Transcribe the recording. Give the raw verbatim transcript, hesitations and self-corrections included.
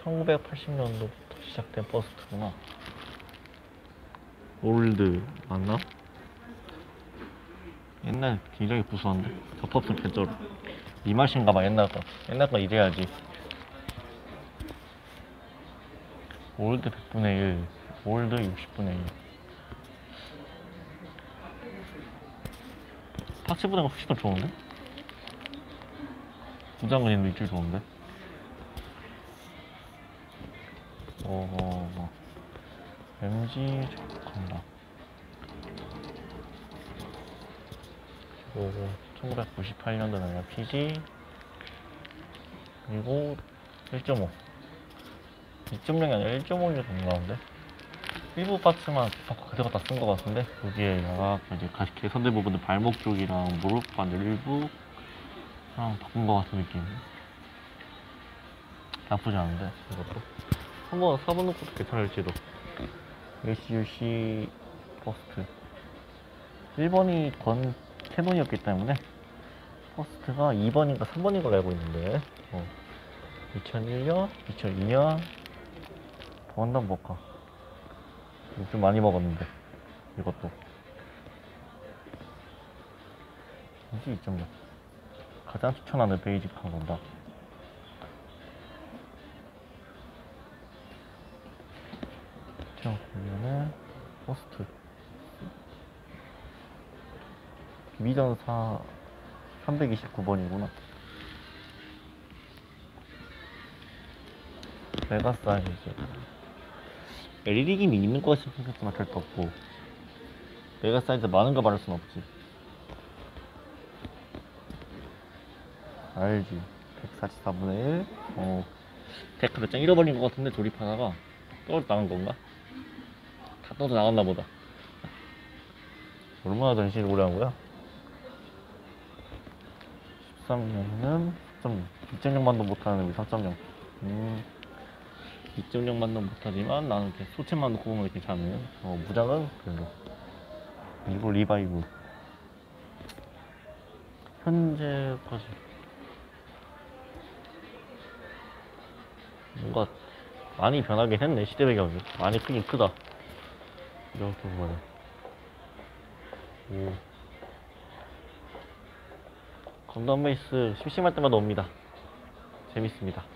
천구백팔십 년도부터 시작된 버스트구나. 올드 맞나? 옛날 굉장히 구수한데? 덮었으면 개쩔어. 이 맛인가봐. 옛날 거. 옛날 거 이래야지. 올드 백분의 일, 올드 육십분의 일. 파츠보다는 훨씬 더 좋은데? 부장근인도 이쪽이 좋은데? 어, 엠지 적합한다. 그리고 천구백구십팔 년도는 피지. 그리고 일 점 오. 이 점 영이 아니라 일 점 오인 게 건가운데? 일부 파츠만 그대로 다 쓴 것 같은데, 여기에 약간 이제 개선된 부분은 발목 쪽이랑 무릎 관절 일부랑 바꾼 것 같은 느낌. 나쁘지 않은데, 이것도. 한번 사보는 것도 괜찮을지도. 에이씨유씨 퍼스트. 일 번이 건 캐논이었기 때문에, 퍼스트가 이 번인가 삼 번인 걸로 알고 있는데, 어. 이천일 년, 이천이 년, 번단 버카. 좀 많이 먹었는데, 이것도. 이게 이 점 영. 가장 추천하는 베이직한 건다. 자, 그러면은, 포스트. 미전사 삼백이십구 번이구나. 메가 사이즈. 엘이디김이 있는 거 같으면 생각지만 절대 없고, 메가 사이즈 많은 거 말할 순 없지. 알지. 백사십사분의 일. 어, 데카 몇 장 잃어버린 것 같은데 조립하다가 떨어져 나간 건가? 다 떨어져 나갔나 보다. 얼마나 전시를 오래 한 거야? 십삼 년은 사 점 영. 이 점 영만도 못하는 우리 삼 점 영. 음, 이 점 영만도 못하지만 나는 이렇게 소체만 놓고 보면 괜찮은. 어, 무장은 별로. 그리고 리바이브. 현재까지 뭔가 많이 변하긴 했네. 시대 배경이 많이 크긴 크다. 이렇게 보면. 오. 건담 베이스 심심할 때마다 옵니다. 재밌습니다.